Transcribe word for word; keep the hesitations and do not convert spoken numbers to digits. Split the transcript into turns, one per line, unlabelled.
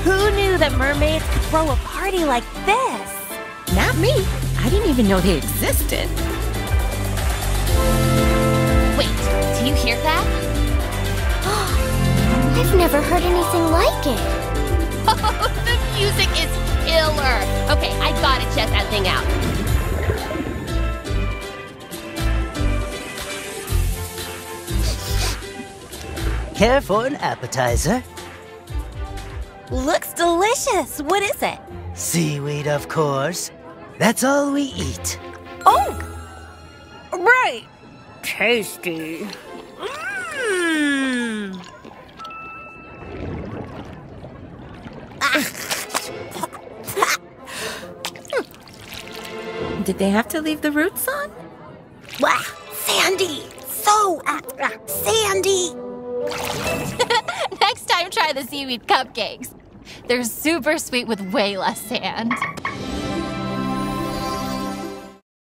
Who knew that mermaids could throw a party like this?
Not me. I didn't even know they existed.
Wait, do you hear that?
I've never heard anything like it.
Oh, the music is killer. Okay, I gotta check that thing out.
Care for an appetizer?
Looks delicious. What is it?
Seaweed, of course. That's all we eat.
Oh! Right. Tasty. Mmm.
Did they have to leave the roots on?
Wow, sandy. So uh, uh, sandy.
Next time, try the seaweed cupcakes. They're super sweet with way less sand.